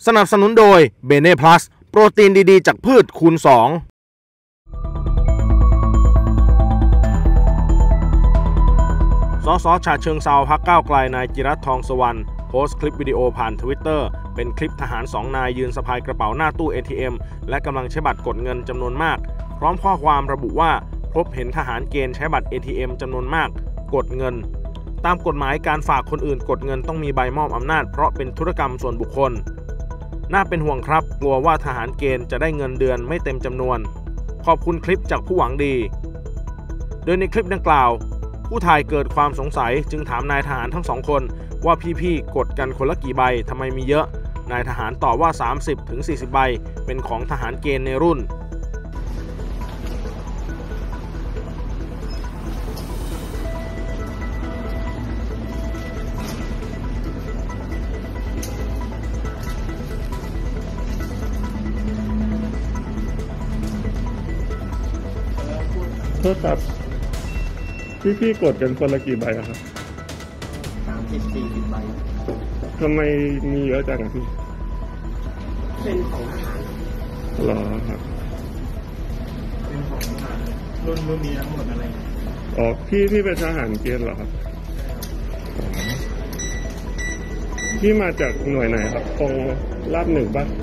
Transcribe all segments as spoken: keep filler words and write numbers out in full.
สนับสนุนโดยเบเน่พลัสโปรตีนดีๆจากพืชคูณสองสสฉะเชิงเทราพรรคก้าวไกลนายจิรัตน์ทองสวรรณโพสต์คลิปวิดีโอผ่านทวิตเตอร์เป็นคลิปทหารสองนายยืนสะพายกระเป๋าหน้าตู้ เอ ที เอ็ม และกำลังใช้บัตรกดเงินจำนวนมากพร้อมข้อความระบุว่าพบเห็นทหารเกณฑ์ใช้บัตร เอ ที เอ็ม จำนวนมากกดเงินตามกฎหมายการฝากคนอื่นกดเงินต้องมีใบมอบอำนาจเพราะเป็นธุรกรรมส่วนบุคคลน่าเป็นห่วงครับกลัวว่าทหารเกณฑ์จะได้เงินเดือนไม่เต็มจำนวนขอบคุณคลิปจากผู้หวังดีโดยในคลิปดังกล่าวผู้ถ่ายเกิดความสงสัยจึงถามนายทหารทั้งสองคนว่าพี่ๆกดกันคนละกี่ใบทำไมมีเยอะนายทหารตอบว่า สามสิบถึงสี่สิบ ใบเป็นของทหารเกณฑ์ในรุ่นโทษครับพี่พี่กดกันคนละกี่ใบอะครับสามสิบสี่สิบใบทำไมมีเยอะจังพี่เป็นของทหารหรอครับเป็นของทหารรุ่นรุ่นนี้ทั้งหมดอะไรอ๋อพี่พี่เป็นทหารเกณฑ์เหรอครับพี่มาจากหน่วยไหนครับตรงลาดหนึ่งป่ะ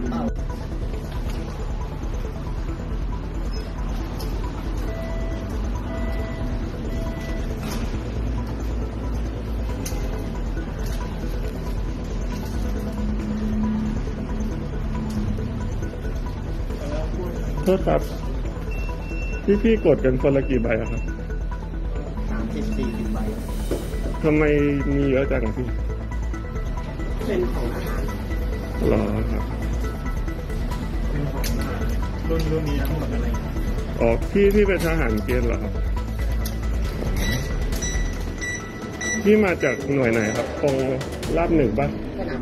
โทษครับพี่พี่กดกันคนละกี่ใบอะครับสามสิบสี่สิบใบทำไมมีเยอะจังพี่เป็นของทหารหรอครับเป็นของทหารรุ่นรุ่นนี้ทั้งหมดอะไรอ๋อพี่พี่เป็นทหารเกณฑ์เหรอครับพี่มาจากหน่วยไหนครับตรงลาดหนึ่งป่ะ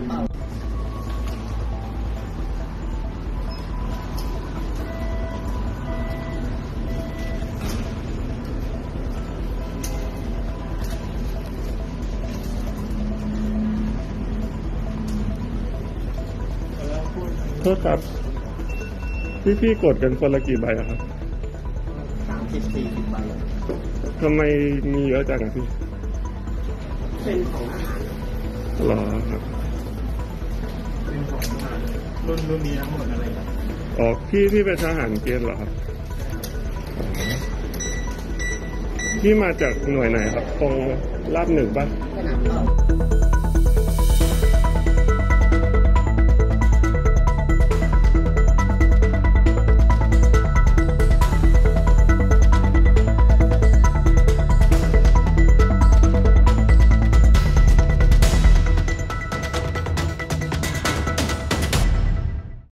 โทษครับพี่พี่กดกันคนละกี่ใบอะครับสามสิบสี่สิบใบทำไมมีเยอะจังพี่เป็นของทหารหรอครับเป็นของทหารรุ่นรุ่นนี้ทั้งหมดอะไรอ๋อพี่พี่เป็นทหารเกณฑ์เหรอครับพี่มาจากหน่วยไหนครับตรงลาดหนึ่งป่ะ